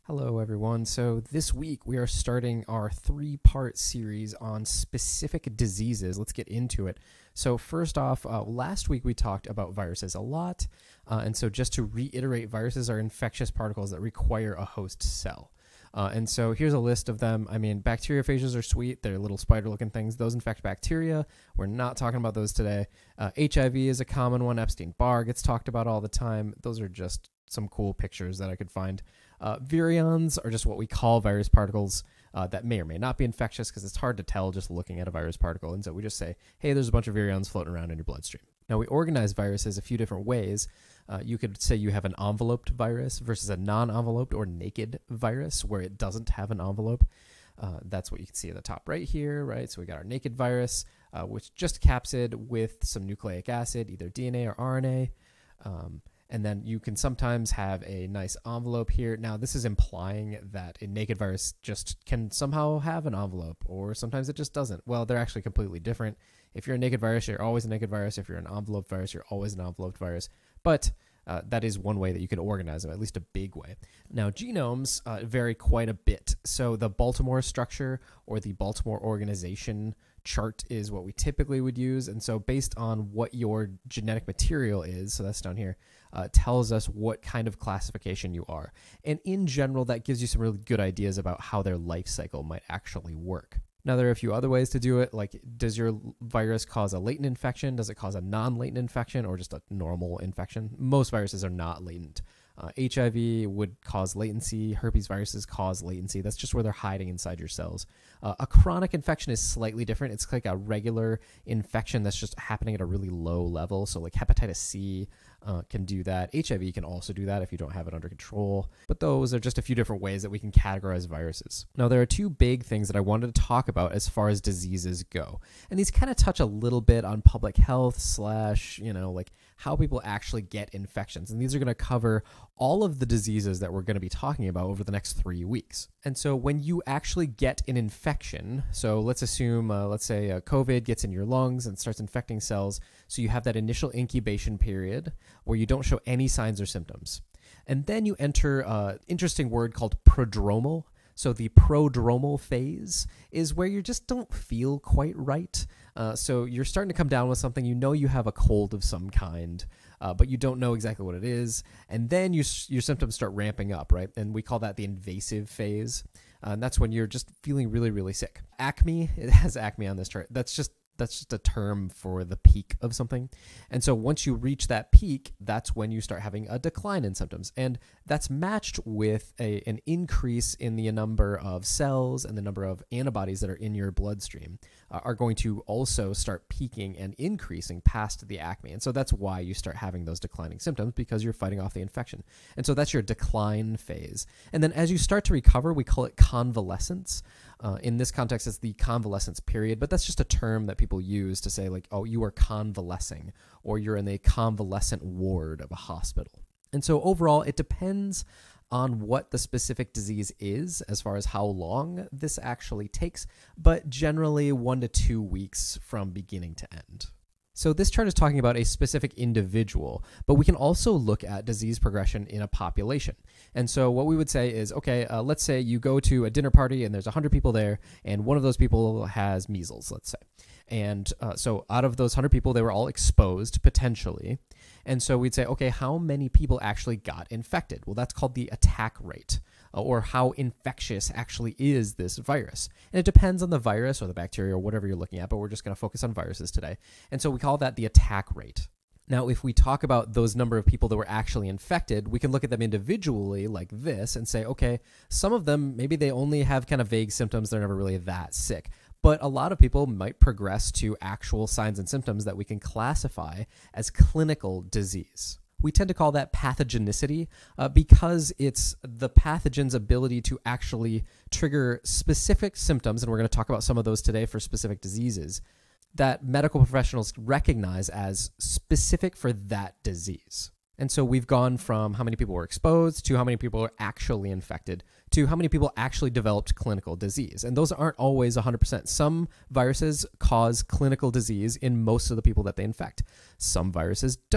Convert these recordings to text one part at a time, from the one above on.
Hello, everyone. So this week we are starting our three-part series on specific diseases. Let's get into it. So first off, last week we talked about viruses a lot. And so just to reiterate, viruses are infectious particles that require a host cell. And so here's a list of them. I mean, bacteriophages are sweet. They're little spider-looking things. Those infect bacteria. We're not talking about those today. HIV is a common one. Epstein-Barr gets talked about all the time. Those are just some cool pictures that I could find. Virions are just what we call virus particles that may or may not be infectious because it's hard to tell just looking at a virus particle. And so we just say, hey, there's a bunch of virions floating around in your bloodstream. Now, we organize viruses a few different ways. You could say you have an enveloped virus versus a non-enveloped or naked virus where it doesn't have an envelope. That's what you can see at the top right here, right? So we got our naked virus, which just capsid with some nucleic acid, either DNA or RNA. And then you can sometimes have a nice envelope here. Now, this is implying that a naked virus just can somehow have an envelope, or sometimes it just doesn't. Well, they're actually completely different. If you're a naked virus, you're always a naked virus. If you're an enveloped virus, you're always an enveloped virus. But that is one way that you can organize them, at least a big way. Now, genomes vary quite a bit. So the Baltimore structure or the Baltimore organization chart is what we typically would use. And so based on what your genetic material is, so that's down here, tells us what kind of classification you are. And in general, that gives you some really good ideas about how their life cycle might actually work. Now, there are a few other ways to do it, like does your virus cause a latent infection? Does it cause a non-latent infection or just a normal infection? Most viruses are not latent. HIV would cause latency. Herpes viruses cause latency. That's just where they're hiding inside your cells. A chronic infection is slightly different. It's like a regular infection that's just happening at a really low level. So like hepatitis C can do that. HIV can also do that if you don't have it under control. But those are just a few different ways that we can categorize viruses. Now, there are two big things that I wanted to talk about as far as diseases go. And these kind of touch a little bit on public health / like how people actually get infections. And these are going to cover all of the diseases that we're going to be talking about over the next 3 weeks. And so when you actually get an infection, so let's assume, let's say COVID gets in your lungs and starts infecting cells. So you have that initial incubation period where you don't show any signs or symptoms. And then you enter an interesting word called prodromal. So the prodromal phase is where you just don't feel quite right. So you're starting to come down with something. You know you have a cold of some kind, but you don't know exactly what it is. And then your symptoms start ramping up, right? And we call that the invasive phase. And that's when you're just feeling really, really sick. Acme, it has acme on this chart. That's just a term for the peak of something. And so once you reach that peak, that's when you start having a decline in symptoms. And that's matched with an increase in the number of cells and the number of antibodies that are in your bloodstream are going to also start peaking and increasing past the acme. And so that's why you start having those declining symptoms, because you're fighting off the infection. And so that's your decline phase. And then as you start to recover, we call it convalescence. In this context, it's the convalescence period, but that's just a term that people use to say like, oh, you are convalescing or you're in a convalescent ward of a hospital. And so overall, it depends on what the specific disease is as far as how long this actually takes, but generally 1 to 2 weeks from beginning to end. So this chart is talking about a specific individual, but we can also look at disease progression in a population. And so what we would say is, okay, let's say you go to a dinner party and there's 100 people there, and one of those people has measles, let's say. And so out of those 100 people, they were all exposed potentially. And so we'd say, okay, how many people actually got infected? Well, that's called the attack rate, or how infectious actually is this virus. And it depends on the virus or the bacteria or whatever you're looking at, but we're just going to focus on viruses today. And so we call that the attack rate. Now, if we talk about those number of people that were actually infected, we can look at them individually like this and say, okay, some of them, maybe they only have kind of vague symptoms. They're never really that sick. But a lot of people might progress to actual signs and symptoms that we can classify as clinical disease. We tend to call that pathogenicity because it's the pathogen's ability to actually trigger specific symptoms, and we're going to talk about some of those today for specific diseases, that medical professionals recognize as specific for that disease. And so we've gone from how many people were exposed to how many people are actually infected to how many people actually developed clinical disease. And those aren't always 100%. Some viruses cause clinical disease in most of the people that they infect. Some viruses don't.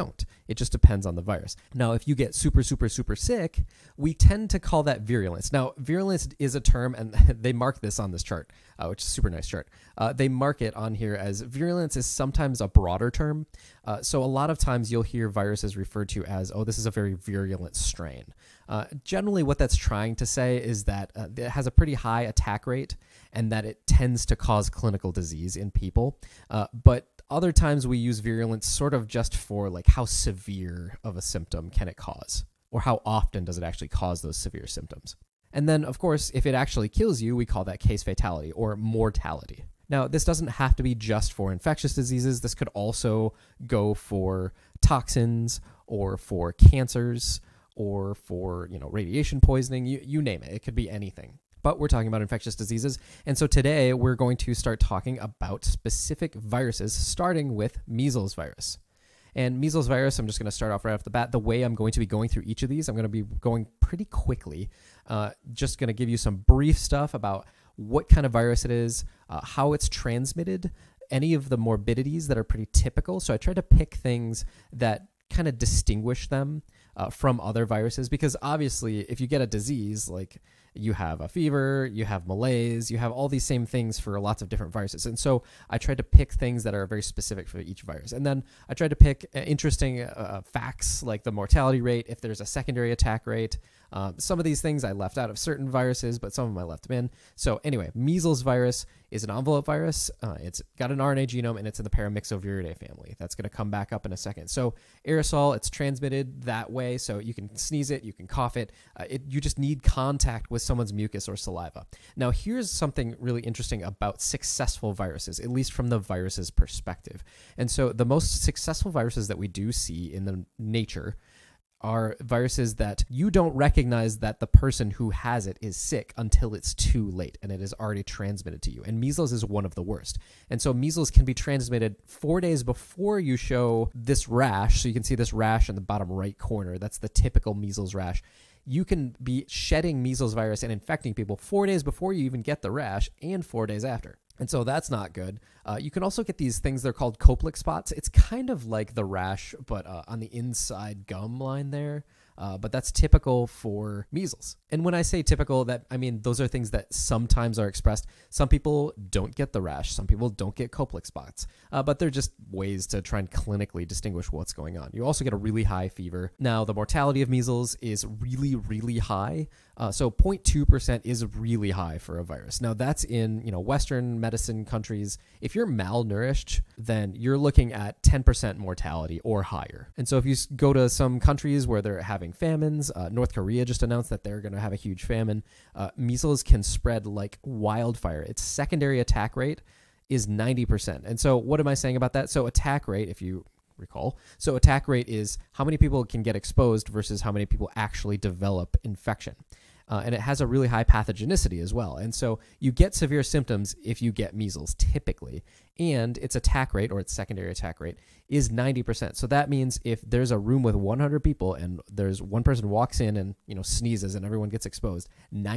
It just depends on the virus. Now, if you get super, super, super sick, we tend to call that virulence. Now, virulence is a term, and they mark this on this chart, which is a super nice chart. They mark it on here as virulence is sometimes a broader term. So a lot of times you'll hear viruses referred to as, oh, this is a very virulent strain. Generally, what that's trying to say is that it has a pretty high attack rate and that it tends to cause clinical disease in people. But other times we use virulence sort of just for like how severe of a symptom can it cause, or how often does it actually cause those severe symptoms. And then, of course, if it actually kills you, we call that case fatality or mortality. Now, this doesn't have to be just for infectious diseases. This could also go for toxins or for cancers or for, radiation poisoning, you name it. It could be anything. But we're talking about infectious diseases. And so today we're going to start talking about specific viruses, starting with measles virus. And measles virus, I'm just going to start off right off the bat. The way I'm going to be going through each of these, I'm going to be going pretty quickly. Just going to give you some brief stuff about what kind of virus it is, how it's transmitted, any of the morbidities that are pretty typical. So I tried to pick things that kind of distinguish them from other viruses, because obviously if you get a disease, like you have a fever, you have malaise, you have all these same things for lots of different viruses. And so I tried to pick things that are very specific for each virus. And then I tried to pick interesting facts like the mortality rate, if there's a secondary attack rate. Some of these things I left out of certain viruses, but some of them I left them in. So anyway, measles virus is an envelope virus. It's got an RNA genome and it's in the Paramyxoviridae family. That's going to come back up in a second. So aerosol, it's transmitted that way. So you can sneeze it, you can cough it. You just need contact with someone's mucus or saliva. Now, here's something really interesting about successful viruses, at least from the virus's perspective. And so the most successful viruses that we do see in the nature are viruses that you don't recognize that the person who has it is sick until it's too late and it is already transmitted to you. And measles is one of the worst. And so measles can be transmitted 4 days before you show this rash. So you can see this rash in the bottom right corner. That's the typical measles rash. You can be shedding measles virus and infecting people 4 days before you even get the rash and 4 days after. And so that's not good. You can also get these things, they're called Koplik spots. It's kind of like the rash, but on the inside gum line there. But that's typical for measles. And when I say typical, I mean those are things that sometimes are expressed. Some people don't get the rash. Some people don't get Koplik spots. But they're just ways to try and clinically distinguish what's going on. You also get a really high fever. Now, the mortality of measles is really, really high. So 0.2% is really high for a virus. Now, that's in Western medicine countries. If you're malnourished, then you're looking at 10% mortality or higher. And so if you go to some countries where they're having famines, North Korea just announced that they're going to have a huge famine. Measles can spread like wildfire. Its secondary attack rate is 90%. And so what am I saying about that? So attack rate, if you recall, so attack rate is how many people can get exposed versus how many people actually develop infection. And it has a really high pathogenicity as well. And so you get severe symptoms if you get measles, typically. And its attack rate, or its secondary attack rate, is 90%. So that means if there's a room with 100 people and there's one person walks in and sneezes and everyone gets exposed,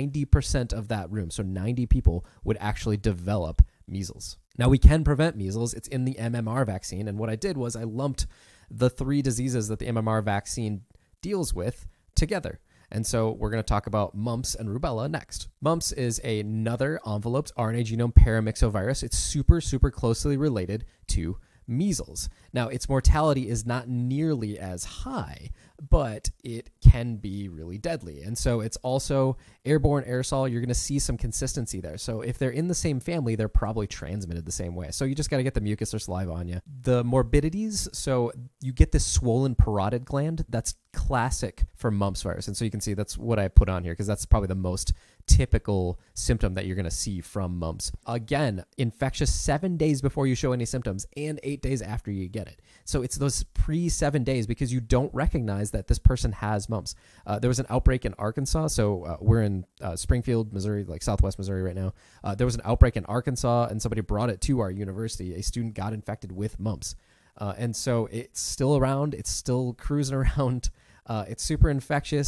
90% of that room, so 90 people, would actually develop measles. Now, we can prevent measles. It's in the MMR vaccine. And what I did was I lumped the 3 diseases that the MMR vaccine deals with together. And so we're going to talk about mumps and rubella next. Mumps is another enveloped RNA genome paramyxovirus. It's super, super closely related to measles. Now, its mortality is not nearly as high, but it can be really deadly. And so it's also airborne aerosol. You're going to see some consistency there. So if they're in the same family, they're probably transmitted the same way. So you just got to get the mucus or saliva on you. The morbidities, so you get this swollen parotid gland. That's classic for mumps virus. And so you can see that's what I put on here because that's probably the most typical symptom that you're going to see from mumps. Again, infectious 7 days before you show any symptoms and 8 days after you get it. So it's those pre-7 days because you don't recognize that this person has mumps. There was an outbreak in Arkansas. So we're in Springfield, Missouri, like Southwest Missouri right now. There was an outbreak in Arkansas and somebody brought it to our university. A student got infected with mumps. And so it's still around. It's still cruising around. It's super infectious.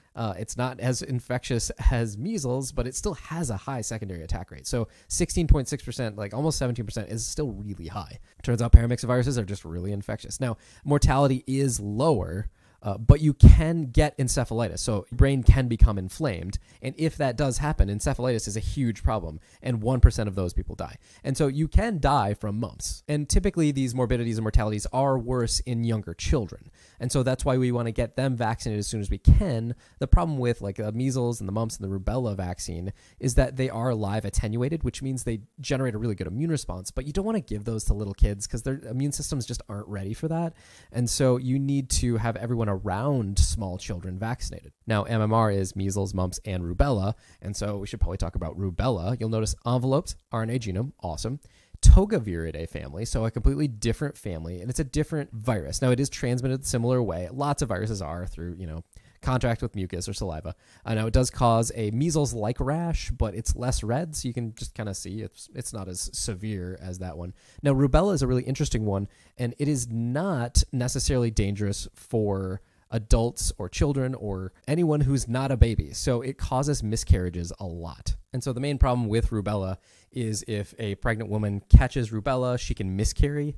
It's not as infectious as measles, but it still has a high secondary attack rate. So 16.6%, like almost 17%, is still really high. Turns out paramyxoviruses are just really infectious. Now, mortality is lower, but you can get encephalitis, so your brain can become inflamed. And if that does happen, encephalitis is a huge problem, and 1% of those people die. And so you can die from mumps. And typically these morbidities and mortalities are worse in younger children. And so that's why we want to get them vaccinated as soon as we can. The problem with like the measles and the mumps and the rubella vaccine is that they are live attenuated, which means they generate a really good immune response, but you don't want to give those to little kids because their immune systems just aren't ready for that. And so you need to have everyone around small children vaccinated. Now, MMR is measles, mumps, and rubella, and so we should probably talk about rubella. You'll notice enveloped RNA genome, awesome. Togaviridae family, so a completely different family, and it's a different virus. Now, it is transmitted a similar way. Lots of viruses are through, contact with mucus or saliva. Now, it does cause a measles-like rash, but it's less red, so you can just kind of see it's not as severe as that one. Now, rubella is a really interesting one, and it is not necessarily dangerous for adults or children or anyone who's not a baby. So it causes miscarriages a lot. And so the main problem with rubella is if a pregnant woman catches rubella, she can miscarry,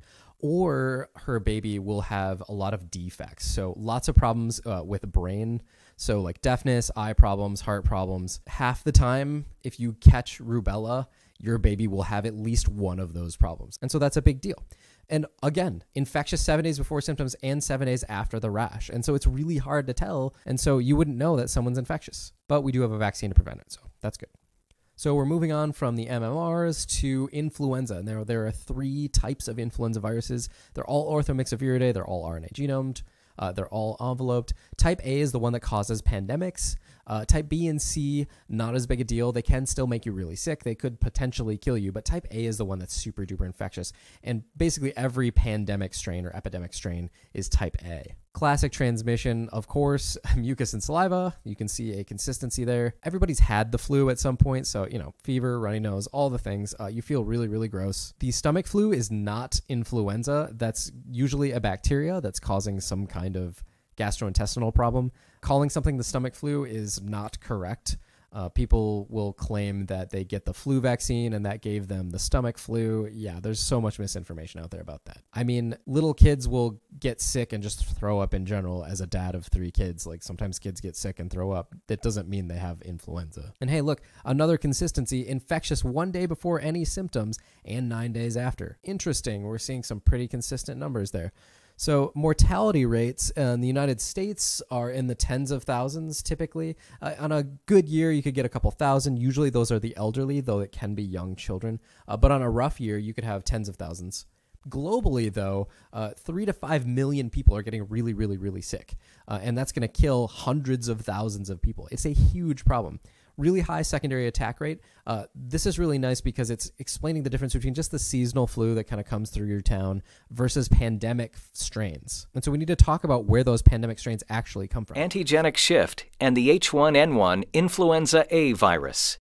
or her baby will have a lot of defects. So lots of problems with the brain. So like deafness, eye problems, heart problems. Half the time, if you catch rubella, your baby will have at least one of those problems. And so that's a big deal. And again, infectious 7 days before symptoms and 7 days after the rash. And so it's really hard to tell. And so you wouldn't know that someone's infectious. But we do have a vaccine to prevent it. So that's good. So we're moving on from the MMRs to influenza. And there are 3 types of influenza viruses. They're all orthomyxoviridae. They're all RNA genomed. They're all enveloped. Type A is the one that causes pandemics. Type B and C, not as big a deal. They can still make you really sick. They could potentially kill you, but type A is the one that's super duper infectious. And basically every pandemic strain or epidemic strain is type A. Classic transmission, of course, mucus and saliva. You can see a consistency there. Everybody's had the flu at some point. So, fever, runny nose, all the things. You feel really, really gross. The stomach flu is not influenza. That's usually a bacteria that's causing some kind of gastrointestinal problem. Calling something the stomach flu is not correct. People will claim that they get the flu vaccine and that gave them the stomach flu. Yeah, there's so much misinformation out there about that. I mean, little kids will get sick and just throw up in general. As a dad of 3 kids, like sometimes kids get sick and throw up. That doesn't mean they have influenza. And hey, look, another consistency, infectious 1 day before any symptoms and 9 days after. Interesting. We're seeing some pretty consistent numbers there. So mortality rates in the United States are in the tens of thousands typically. On a good year, you could get a couple thousand. Usually those are the elderly, though it can be young children. But on a rough year, you could have tens of thousands. Globally, though, 3 to 5 million people are getting really, really, really sick. And that's going to kill hundreds of thousands of people. It's a huge problem. Really high secondary attack rate. This is really nice because it's explaining the difference between just the seasonal flu that kind of comes through your town versus pandemic strains. And so we need to talk about where those pandemic strains actually come from. Antigenic shift and the H1N1 influenza A virus.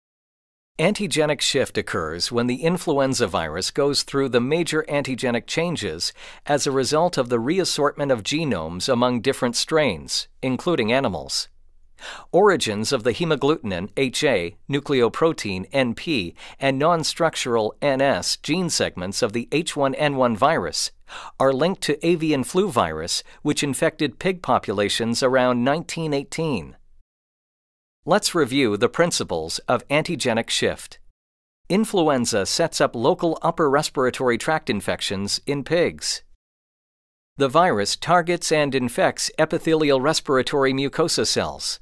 Antigenic shift occurs when the influenza virus goes through the major antigenic changes as a result of the reassortment of genomes among different strains, including animals. Origins of the hemagglutinin HA, nucleoprotein NP, and non-structural NS gene segments of the H1N1 virus are linked to avian flu virus, which infected pig populations around 1918. Let's review the principles of antigenic shift. Influenza sets up local upper respiratory tract infections in pigs. The virus targets and infects epithelial respiratory mucosa cells.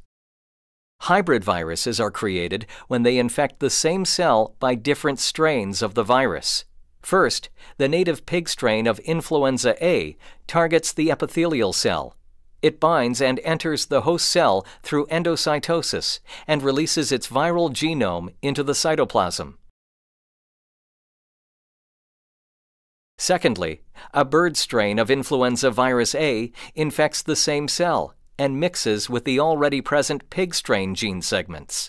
Hybrid viruses are created when they infect the same cell by different strains of the virus. First, the native pig strain of influenza A targets the epithelial cell. It binds and enters the host cell through endocytosis and releases its viral genome into the cytoplasm. Secondly, a bird strain of influenza virus A infects the same cell and mixes with the already present pig strain gene segments.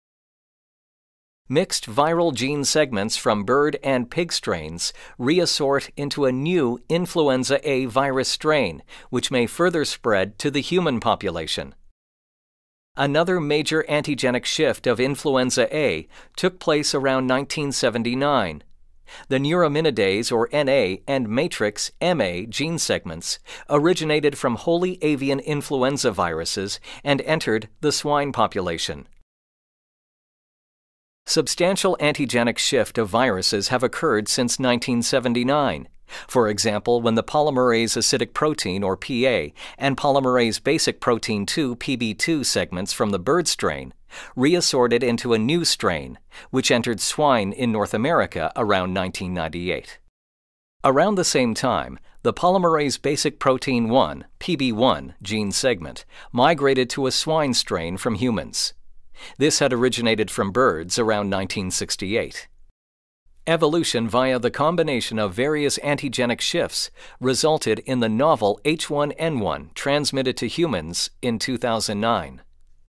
Mixed viral gene segments from bird and pig strains reassort into a new influenza A virus strain, which may further spread to the human population. Another major antigenic shift of influenza A took place around 1979. The neuraminidase, or NA, and matrix, MA, gene segments originated from wholly avian influenza viruses and entered the swine population. Substantial antigenic shift of viruses have occurred since 1979. For example, when the polymerase acidic protein, or PA, and polymerase basic protein 2, PB2 segments from the bird strain reassorted into a new strain, which entered swine in North America around 1998. Around the same time, the polymerase basic protein 1, PB1, gene segment migrated to a swine strain from humans. This had originated from birds around 1968. Evolution via the combination of various antigenic shifts resulted in the novel H1N1 transmitted to humans in 2009.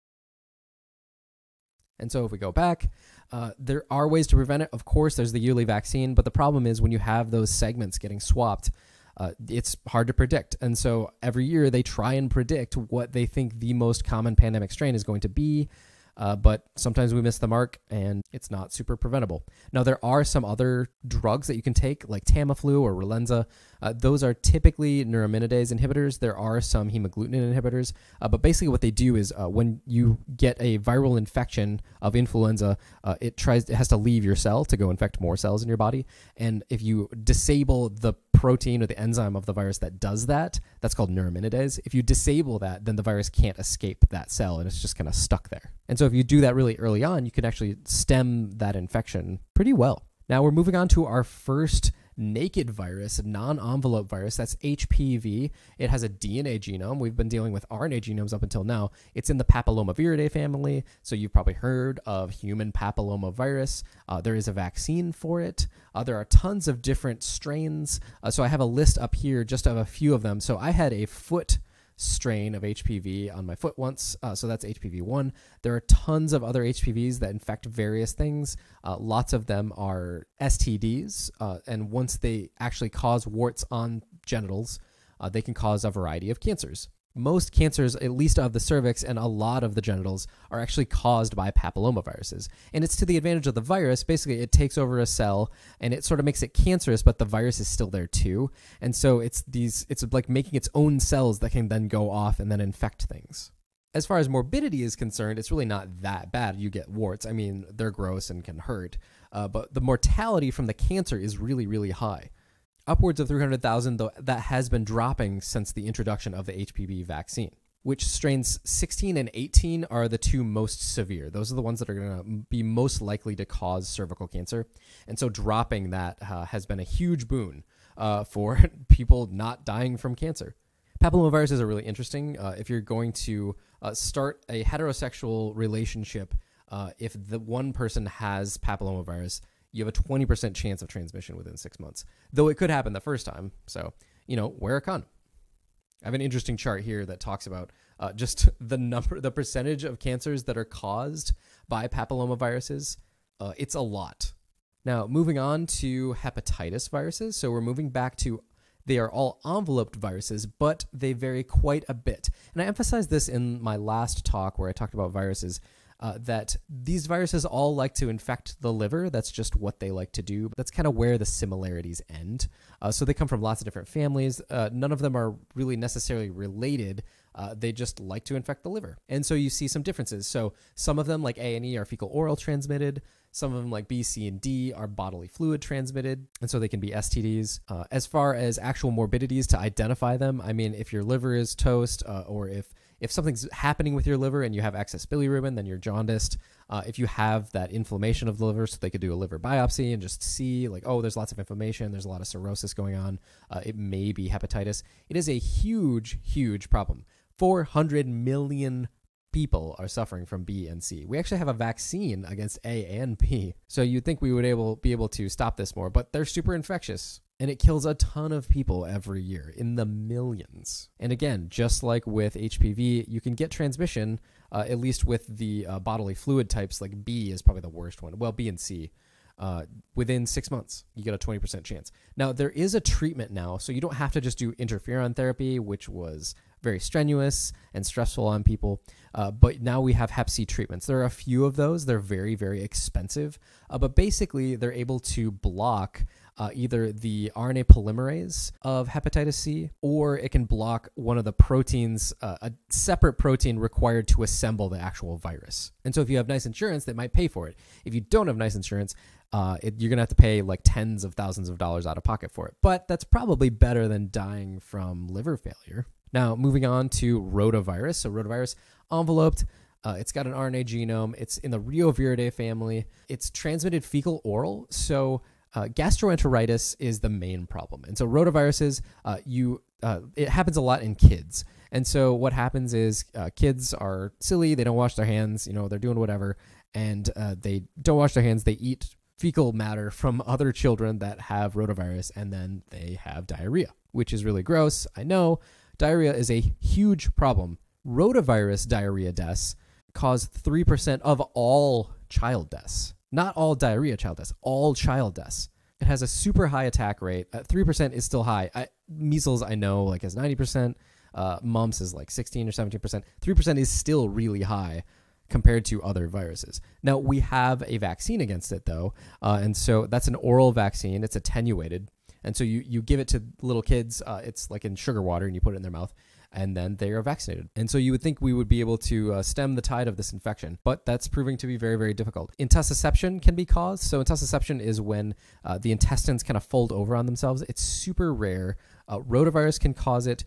And so if we go back, there are ways to prevent it. Of course, there's the yearly vaccine, but the problem is when you have those segments getting swapped, it's hard to predict. And so every year they try and predict what they think the most common pandemic strain is going to be. But sometimes we miss the mark and it's not super preventable. Now, there are some other drugs that you can take, like Tamiflu or Relenza. Those are typically neuraminidase inhibitors. There are some hemagglutinin inhibitors. But basically what they do is when you get a viral infection of influenza, it has to leave your cell to go infect more cells in your body. And if you disable the protein or the enzyme of the virus that does that, that's called neuraminidase. If you disable that, then the virus can't escape that cell and it's just kind of stuck there. And so if you do that really early on, you can actually stem that infection pretty well. Now we're moving on to our first naked virus, non-envelope virus. That's HPV. It has a DNA genome. We've been dealing with RNA genomes up until now. It's in the Papillomaviridae family, so you've probably heard of human papillomavirus. There is a vaccine for it. There are tons of different strains. So I have a list up here just of a few of them. So I had a foot strain of HPV on my foot once, so that's HPV-1. There are tons of other HPVs that infect various things. Lots of them are STDs, and once they actually cause warts on genitals, they can cause a variety of cancers. Most cancers, at least of the cervix and a lot of the genitals, are actually caused by papillomaviruses. And it's to the advantage of the virus. Basically, it takes over a cell and it sort of makes it cancerous, but the virus is still there too. And so it's like making its own cells that can then go off and then infect things. As far as morbidity is concerned, it's really not that bad. You get warts. I mean, they're gross and can hurt. But the mortality from the cancer is really, really high. Upwards of 300,000, though that has been dropping since the introduction of the HPV vaccine, which strains 16 and 18 are the two most severe. Those are the ones that are going to be most likely to cause cervical cancer. And so dropping that has been a huge boon for people not dying from cancer. Papillomaviruses are really interesting. If you're going to start a heterosexual relationship, if the one person has papillomavirus, you have a 20% chance of transmission within 6 months, though it could happen the first time. So, wear a condom. I have an interesting chart here that talks about just the percentage of cancers that are caused by papillomaviruses. It's a lot. Now, moving on to hepatitis viruses. So we're moving back to, they are all enveloped viruses, but they vary quite a bit. And I emphasized this in my last talk where I talked about viruses. That these viruses all like to infect the liver. That's just what they like to do. That's kind of where the similarities end. So they come from lots of different families. None of them are really necessarily related. They just like to infect the liver. And so you see some differences. So some of them, like A and E, are fecal-oral transmitted. Some of them, like B, C, and D, are bodily fluid transmitted, and so they can be STDs. As far as actual morbidities to identify them, I mean, if your liver is toast, or if something's happening with your liver and you have excess bilirubin, then you're jaundiced. If you have that inflammation of the liver, so they could do a liver biopsy and just see, like, oh, there's lots of inflammation, there's a lot of cirrhosis going on, it may be hepatitis. It is a huge, huge problem. 400 million people are suffering from B and C. We actually have a vaccine against A and B. So you'd think we would be able to stop this more, but they're super infectious. And it kills a ton of people every year, in the millions. And again, just like with HPV, you can get transmission, at least with the bodily fluid types, like B is probably the worst one. Well, B and C. Within 6 months, you get a 20% chance. Now, there is a treatment now, so you don't have to just do interferon therapy, which was very strenuous and stressful on people. But now we have Hep C treatments. There are a few of those. They're very, very expensive. But basically, they're able to block either the RNA polymerase of hepatitis C, or it can block one of the proteins, a separate protein required to assemble the actual virus. And so if you have nice insurance, they might pay for it. If you don't have nice insurance, you're going to have to pay like tens of thousands of dollars out of pocket for it. But that's probably better than dying from liver failure. Now, moving on to rotavirus. So rotavirus, enveloped. It's got an RNA genome. It's in the Reoviridae family. It's transmitted fecal oral. So gastroenteritis is the main problem. And so rotaviruses, it happens a lot in kids. And so what happens is kids are silly. They don't wash their hands. They're doing whatever. And they don't wash their hands. They eat fecal matter from other children that have rotavirus, and then they have diarrhea, which is really gross. I know diarrhea is a huge problem. Rotavirus diarrhea deaths cause 3% of all child deaths. Not all diarrhea child deaths, all child deaths. It has a super high attack rate. 3% is still high. Measles, I know, has 90%. Mumps is like 16 or 17%. 3% is still really high compared to other viruses. Now, we have a vaccine against it, though. And so that's an oral vaccine. It's attenuated. And so you give it to little kids. It's like in sugar water, and you put it in their mouth, and then they are vaccinated. And so you would think we would be able to stem the tide of this infection, but that's proving to be very, very difficult. Intussusception can be caused. So intussusception is when the intestines kind of fold over on themselves. It's super rare. Rotavirus can cause it.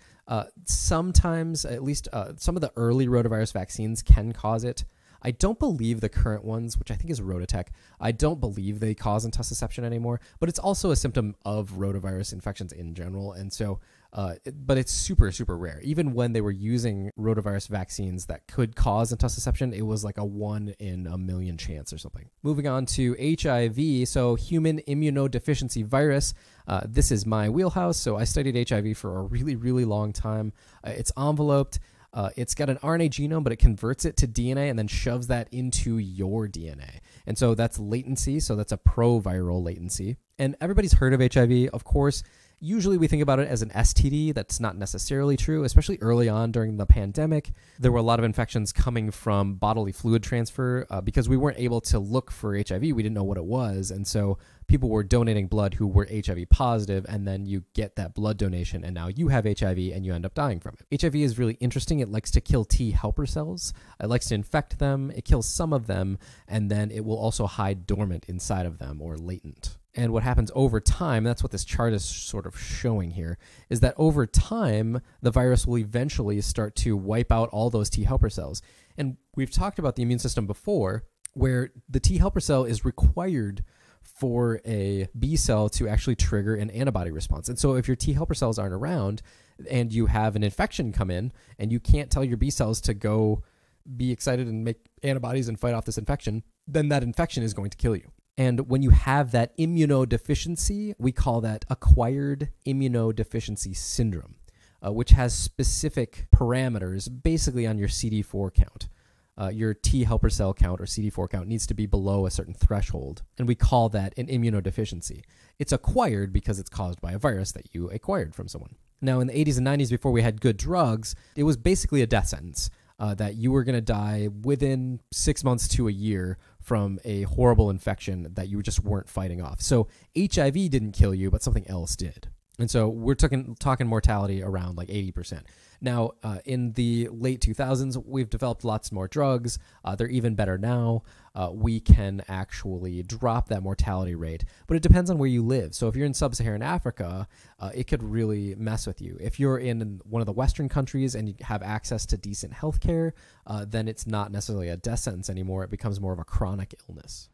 Sometimes, at least some of the early rotavirus vaccines can cause it. I don't believe the current ones, which I think is Rotatech, I don't believe they cause intussusception anymore, but it's also a symptom of rotavirus infections in general. And so, but it's super, super rare. Even when they were using rotavirus vaccines that could cause intussusception, it was like a 1 in a million chance or something. Moving on to HIV, so human immunodeficiency virus. This is my wheelhouse. So I studied HIV for a really, really long time. It's enveloped. It's got an RNA genome, but it converts it to DNA and then shoves that into your DNA. And so that's latency. So that's a proviral latency. And everybody's heard of HIV, of course. Usually we think about it as an STD. That's not necessarily true, especially early on during the pandemic. There were a lot of infections coming from bodily fluid transfer because we weren't able to look for HIV. We didn't know what it was. And so people were donating blood who were HIV positive, and then you get that blood donation, and now you have HIV and you end up dying from it. HIV is really interesting. It likes to kill T helper cells. It likes to infect them. It kills some of them, and then it will also hide dormant inside of them or latent. And what happens over time, that's what this chart is sort of showing here, is that over time, the virus will eventually start to wipe out all those T helper cells. And we've talked about the immune system before, where the T helper cell is required for a B cell to actually trigger an antibody response. And so if your T helper cells aren't around and you have an infection come in and you can't tell your B cells to go be excited and make antibodies and fight off this infection, then that infection is going to kill you. And when you have that immunodeficiency, we call that acquired immunodeficiency syndrome, which has specific parameters basically on your CD4 count. Your T helper cell count or CD4 count needs to be below a certain threshold, and we call that an immunodeficiency. It's acquired because it's caused by a virus that you acquired from someone. Now, in the 80s and 90s, before we had good drugs, it was basically a death sentence. That you were going to die within 6 months to a year from a horrible infection that you just weren't fighting off. So HIV didn't kill you, but something else did. And so we're talking mortality around like 80%. Now, in the late 2000s, we've developed lots more drugs. They're even better now. We can actually drop that mortality rate, but it depends on where you live. So if you're in sub-Saharan Africa, it could really mess with you. If you're in one of the Western countries and you have access to decent healthcare, then it's not necessarily a death sentence anymore. It becomes more of a chronic illness.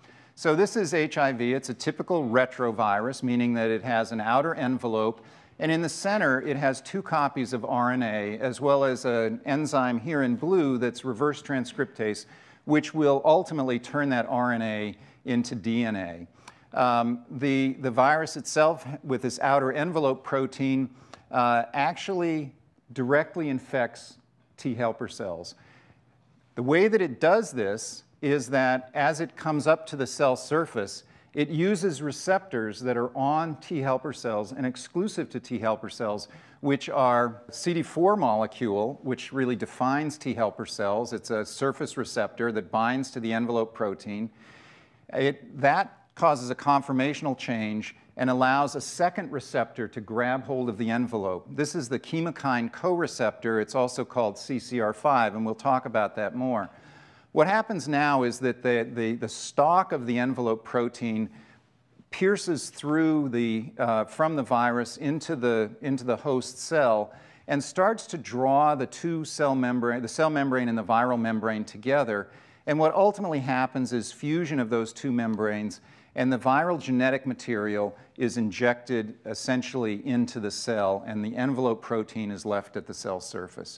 So this is HIV. It's a typical retrovirus, meaning that it has an outer envelope, and in the center it has 2 copies of RNA, as well as an enzyme here in blue that's reverse transcriptase, which will ultimately turn that RNA into DNA. The virus itself, with this outer envelope protein, actually directly infects T helper cells. The way that it does this is that as it comes up to the cell surface, it uses receptors that are on T helper cells and exclusive to T helper cells, which are CD4 molecule, which really defines T helper cells. It's a surface receptor that binds to the envelope protein. That causes a conformational change and allows a second receptor to grab hold of the envelope. This is the chemokine co-receptor. It's also called CCR5, and we'll talk about that more. What happens now is that the stalk of the envelope protein pierces through from the virus into the host cell and starts to draw the cell membrane and the viral membrane together. And what ultimately happens is fusion of those two membranes, and the viral genetic material is injected essentially into the cell, and the envelope protein is left at the cell surface.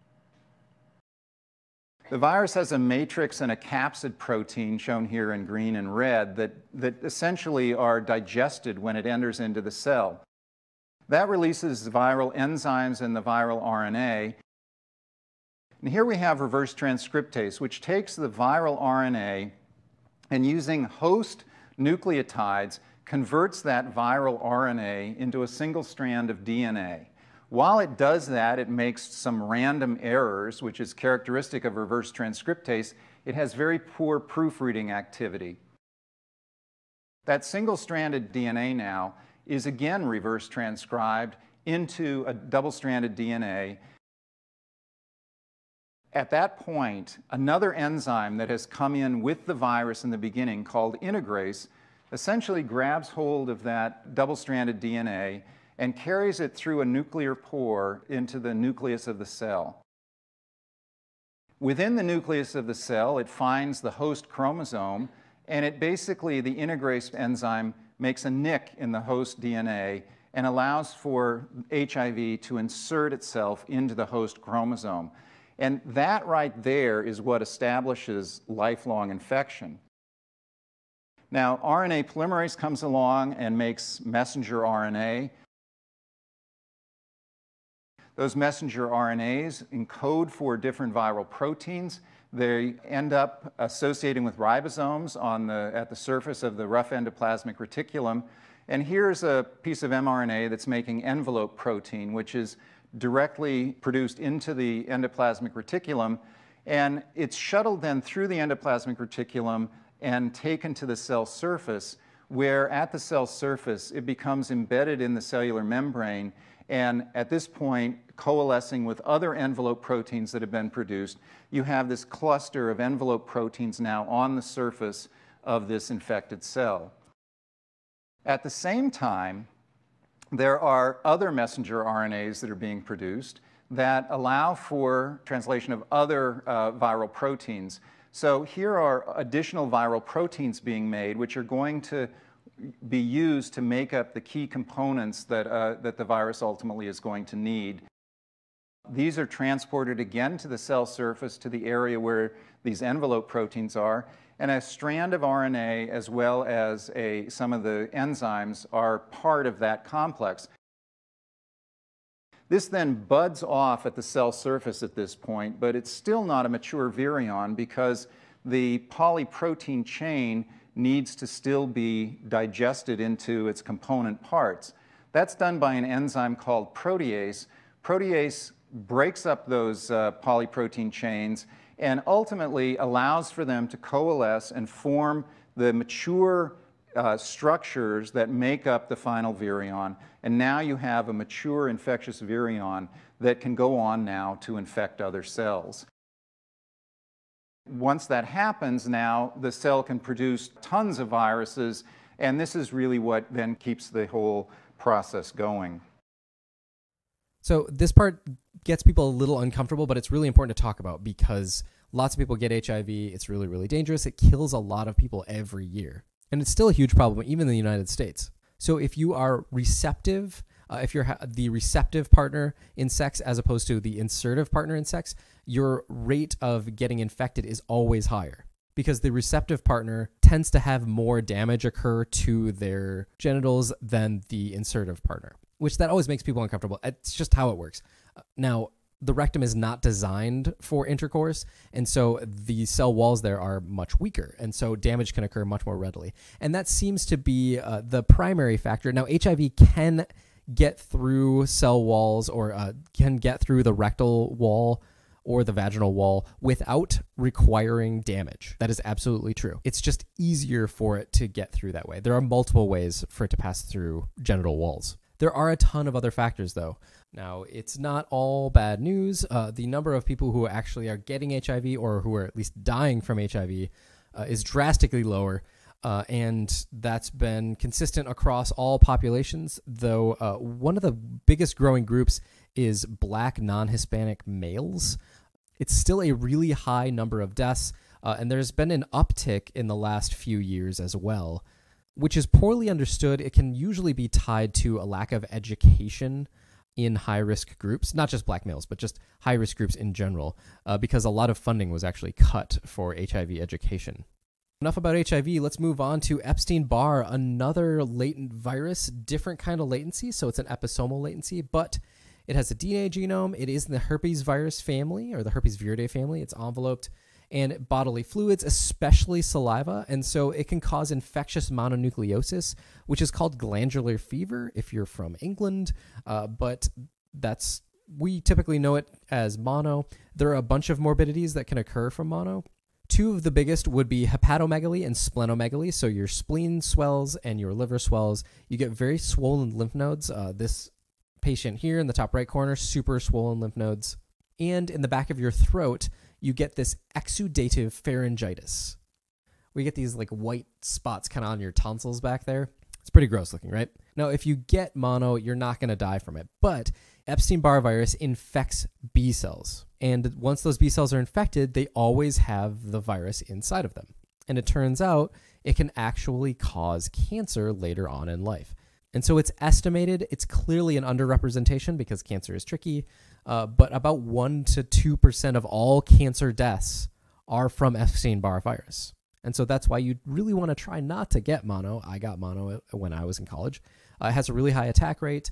The virus has a matrix and a capsid protein, shown here in green and red, that essentially are digested when it enters into the cell. That releases viral enzymes and the viral RNA. And here we have reverse transcriptase, which takes the viral RNA and, using host nucleotides, converts that viral RNA into a single strand of DNA. While it does that, it makes some random errors, which is characteristic of reverse transcriptase. It has very poor proofreading activity. That single-stranded DNA now is again reverse transcribed into a double-stranded DNA. At that point, another enzyme that has come in with the virus in the beginning, called integrase, essentially grabs hold of that double-stranded DNA and carries it through a nuclear pore into the nucleus of the cell. Within the nucleus of the cell, it finds the host chromosome, and the integrase enzyme makes a nick in the host DNA and allows for HIV to insert itself into the host chromosome. And that right there is what establishes lifelong infection. Now, RNA polymerase comes along and makes messenger RNA. Those messenger RNAs encode for different viral proteins. They end up associating with ribosomes at the surface of the rough endoplasmic reticulum. And here's a piece of mRNA that's making envelope protein, which is directly produced into the endoplasmic reticulum. And it's shuttled then through the endoplasmic reticulum and taken to the cell surface, where at the cell surface it becomes embedded in the cellular membrane, and at this point, coalescing with other envelope proteins that have been produced, you have this cluster of envelope proteins now on the surface of this infected cell. At the same time, there are other messenger RNAs that are being produced that allow for translation of other viral proteins. So here are additional viral proteins being made, which are going to be used to make up the key components that the virus ultimately is going to need. These are transported again to the cell surface, to the area where these envelope proteins are, and a strand of RNA as well as some of the enzymes are part of that complex. This then buds off at the cell surface at this point, but it's still not a mature virion because the polyprotein chain needs to still be digested into its component parts. That's done by an enzyme called protease. Protease breaks up those polyprotein chains and ultimately allows for them to coalesce and form the mature structures that make up the final virion. And now you have a mature infectious virion that can go on now to infect other cells. Once that happens, now the cell can produce tons of viruses, and this is really what then keeps the whole process going. So this part gets people a little uncomfortable, but it's really important to talk about because lots of people get HIV. It's really, really dangerous. It kills a lot of people every year. And it's still a huge problem, even in the United States. So if you are receptive, if you're the receptive partner in sex as opposed to the insertive partner in sex, your rate of getting infected is always higher because the receptive partner tends to have more damage occur to their genitals than the insertive partner, which that always makes people uncomfortable. It's just how it works. Now, the rectum is not designed for intercourse, and so the cell walls there are much weaker, and so damage can occur much more readily. And that seems to be the primary factor. Now, HIV can get through cell walls or can get through the rectal wall or the vaginal wall without requiring damage. That is absolutely true. It's just easier for it to get through that way. There are multiple ways for it to pass through genital walls. There are a ton of other factors, though. Now, it's not all bad news. The number of people who actually are getting HIV or who are at least dying from HIV is drastically lower, and that's been consistent across all populations, though one of the biggest growing groups is Black non-Hispanic males. It's still a really high number of deaths, and there's been an uptick in the last few years as well, which is poorly understood. It can usually be tied to a lack of education in high-risk groups, not just Black males, but just high-risk groups in general, because a lot of funding was actually cut for HIV education. Enough about HIV. Let's move on to Epstein-Barr, another latent virus, different kind of latency. So it's an episomal latency, but it has a DNA genome. It is in the herpes virus family, or the herpes viridae family. It's enveloped in bodily fluids, especially saliva. And so it can cause infectious mononucleosis, which is called glandular fever if you're from England. But we typically know it as mono. There are a bunch of morbidities that can occur from mono. Two of the biggest would be hepatomegaly and splenomegaly. So your spleen swells and your liver swells. You get very swollen lymph nodes. This patient here in the top right corner, super swollen lymph nodes. And in the back of your throat, you get this exudative pharyngitis. We get these like white spots kind of on your tonsils back there. It's pretty gross looking, right? Now, if you get mono, you're not going to die from it. But Epstein-Barr virus infects B cells. And once those B cells are infected, they always have the virus inside of them. And it turns out it can actually cause cancer later on in life. And so it's estimated, it's clearly an underrepresentation because cancer is tricky, but about 1 to 2% of all cancer deaths are from Epstein-Barr virus. And so that's why you really want to try not to get mono. I got mono when I was in college. It has a really high attack rate.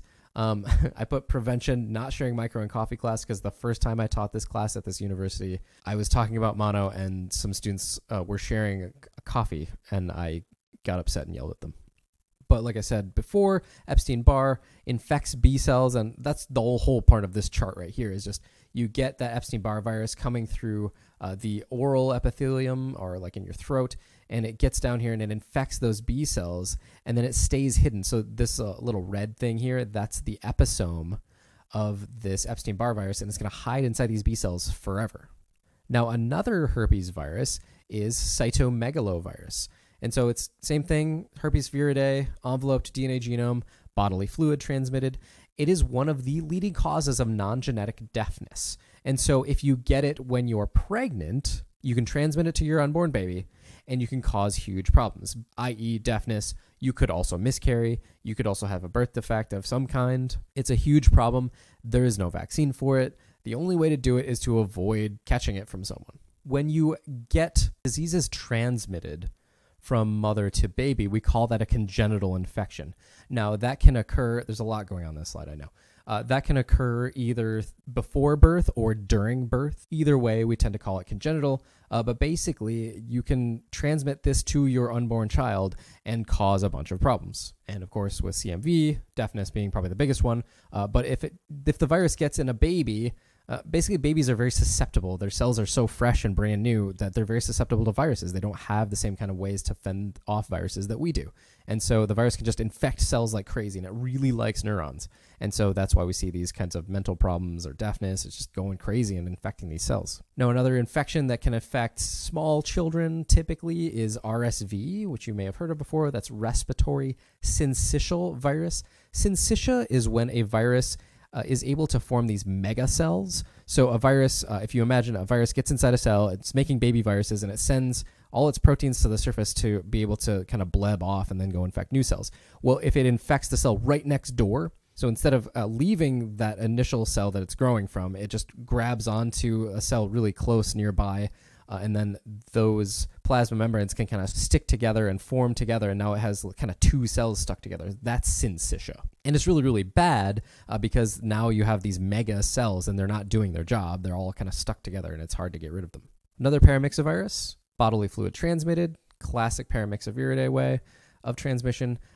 I put prevention, not sharing micro and coffee class, because the first time I taught this class at this university, I was talking about mono and some students were sharing a coffee, and I got upset and yelled at them. But like I said before, Epstein-Barr infects B cells, and that's the whole part of this chart right here is just you get that Epstein-Barr virus coming through the oral epithelium or like in your throat, and it gets down here and it infects those B cells, and then it stays hidden. So this little red thing here, that's the episome of this Epstein-Barr virus, and it's going to hide inside these B cells forever. Now, another herpes virus is cytomegalovirus. And so it's same thing, herpes viridae, enveloped DNA genome, bodily fluid transmitted. It is one of the leading causes of non-genetic deafness. And so if you get it when you're pregnant, you can transmit it to your unborn baby, and you can cause huge problems, i.e. deafness. You could also miscarry. You could also have a birth defect of some kind. It's a huge problem. There is no vaccine for it. The only way to do it is to avoid catching it from someone. When you get diseases transmitted from mother to baby, we call that a congenital infection. Now, that can occur, there's a lot going on this slide, I know. That can occur either before birth or during birth. Either way, we tend to call it congenital, but basically, you can transmit this to your unborn child and cause a bunch of problems. And of course, with CMV, deafness being probably the biggest one, but if the virus gets in a baby, basically, babies are very susceptible. Their cells are so fresh and brand new that they're very susceptible to viruses. They don't have the same kind of ways to fend off viruses that we do. And so the virus can just infect cells like crazy, and it really likes neurons. And so that's why we see these kinds of mental problems or deafness. It's just going crazy and infecting these cells. Now, another infection that can affect small children typically is RSV, which you may have heard of before. That's respiratory syncytial virus. Syncytia is when a virus is able to form these mega cells. So a virus, if you imagine a virus gets inside a cell, it's making baby viruses, and it sends all its proteins to the surface to be able to kind of bleb off and then go infect new cells. Well, if it infects the cell right next door, so instead of leaving that initial cell that it's growing from, it just grabs onto a cell really close nearby, and then those plasma membranes can kind of stick together and form together, and now it has kind of two cells stuck together. That's syncytia. And it's really, really bad because now you have these mega cells, and they're not doing their job. They're all kind of stuck together, and it's hard to get rid of them. Another paramyxovirus, bodily fluid transmitted, classic paramyxoviridae way of transmission.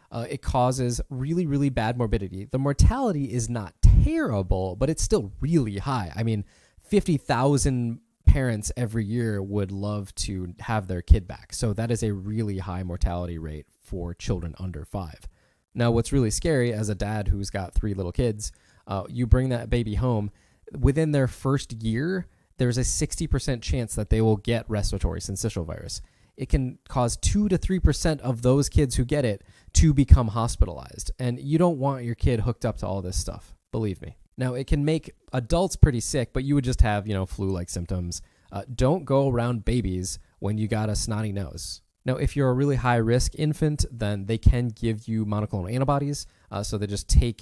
It causes really, really bad morbidity. The mortality is not terrible, but it's still really high. I mean, 50,000 parents every year would love to have their kid back. So that is a really high mortality rate for children under 5. Now, what's really scary as a dad who's got 3 little kids, you bring that baby home, within their first year, there's a 60% chance that they will get respiratory syncytial virus. It can cause 2 to 3% of those kids who get it to become hospitalized. And you don't want your kid hooked up to all this stuff, believe me. Now, it can make adults pretty sick, but you would just have, flu-like symptoms. Don't go around babies when you got a snotty nose. Now, if you're a really high-risk infant, then they can give you monoclonal antibodies. So they just take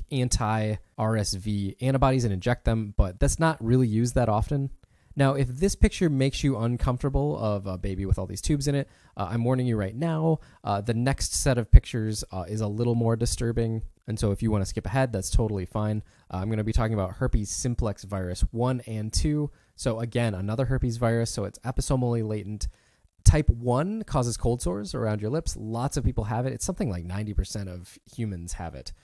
anti-RSV antibodies and inject them, but that's not really used that often. Now, if this picture makes you uncomfortable of a baby with all these tubes in it, I'm warning you right now, the next set of pictures is a little more disturbing. And so if you want to skip ahead, that's totally fine. I'm going to be talking about herpes simplex virus 1 and 2. So again, another herpes virus, so it's episomally latent. Type 1 causes cold sores around your lips. Lots of people have it. It's something like 90% of humans have it.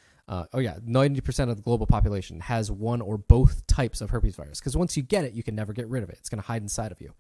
90% of the global population has one or both types of herpes virus, because once you get it, you can never get rid of it. It's going to hide inside of you.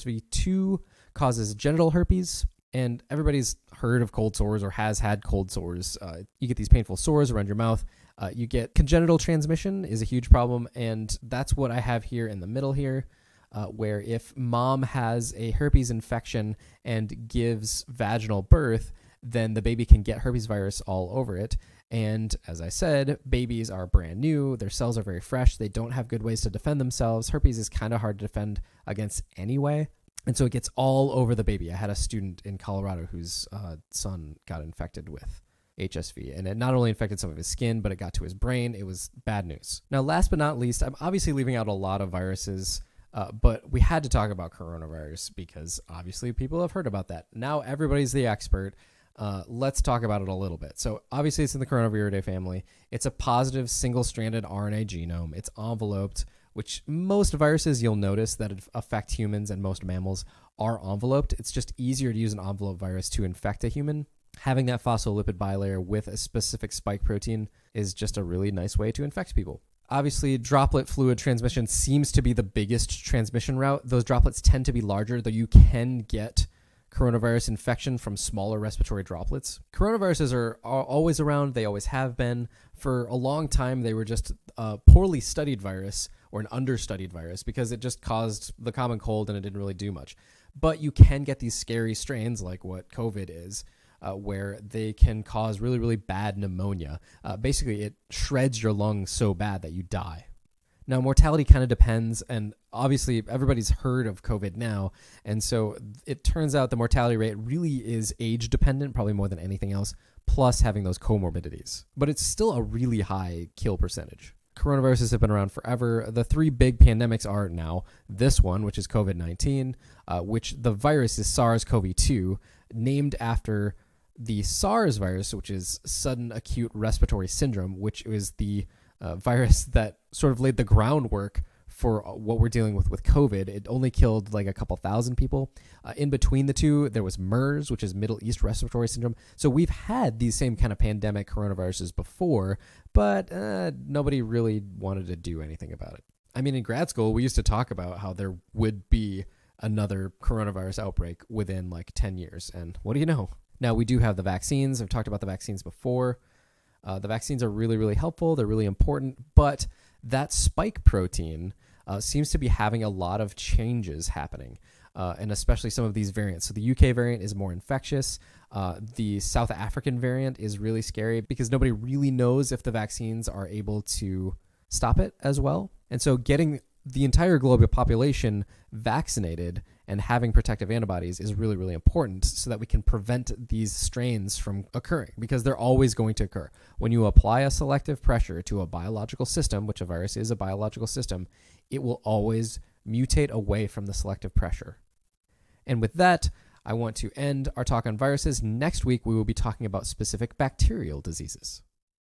HSV2 causes genital herpes, and everybody's heard of cold sores or has had cold sores. You get these painful sores around your mouth. You get congenital transmission is a huge problem, and that's what I have here in the middle here, where if mom has a herpes infection and gives vaginal birth, then the baby can get herpes virus all over it. And as I said, babies are brand new. Their cells are very fresh. They don't have good ways to defend themselves. Herpes is kind of hard to defend against anyway. And so it gets all over the baby. I had a student in Colorado whose son got infected with HSV, and it not only infected some of his skin, but it got to his brain. It was bad news. Now, last but not least, I'm obviously leaving out a lot of viruses, but we had to talk about coronavirus because obviously people have heard about that. Now everybody's the expert. Let's talk about it a little bit. So obviously it's in the Coronaviridae family. It's a positive single-stranded RNA genome. It's enveloped, which most viruses you'll notice that affect humans and most mammals are enveloped. It's just easier to use an envelope virus to infect a human. Having that phospholipid bilayer with a specific spike protein is just a really nice way to infect people. Obviously, droplet fluid transmission seems to be the biggest transmission route. Those droplets tend to be larger, though you can get coronavirus infection from smaller respiratory droplets. Coronaviruses are always around. They always have been. For a long time, they were just a poorly studied virus or an understudied virus because it just caused the common cold and it didn't really do much. But you can get these scary strains like what COVID is, where they can cause really, really bad pneumonia. Basically, it shreds your lungs so bad that you die. Now, mortality kind of depends, and obviously everybody's heard of COVID now, and so it turns out the mortality rate really is age dependent, probably more than anything else, plus having those comorbidities. But it's still a really high kill percentage. Coronaviruses have been around forever. The 3 big pandemics are now this one, which is COVID-19, which the virus is SARS-CoV-2, named after the SARS virus, which is sudden acute respiratory syndrome, which is the virus that sort of laid the groundwork for what we're dealing with COVID. It only killed like a couple thousand people. In between the two, there was MERS, which is Middle East Respiratory Syndrome. So we've had these same kind of pandemic coronaviruses before, but nobody really wanted to do anything about it. I mean, in grad school, we used to talk about how there would be another coronavirus outbreak within like 10 years. And what do you know? Now, we do have the vaccines. I've talked about the vaccines before. The vaccines are really, really helpful. They're really important. But that spike protein seems to be having a lot of changes happening, and especially some of these variants. So the UK variant is more infectious. The South African variant is really scary because nobody really knows if the vaccines are able to stop it as well. And so getting the entire global population vaccinated and having protective antibodies is really, really important so that we can prevent these strains from occurring, because they're always going to occur. When you apply a selective pressure to a biological system, which a virus is a biological system, it will always mutate away from the selective pressure. And with that, I want to end our talk on viruses. Next week, we will be talking about specific bacterial diseases.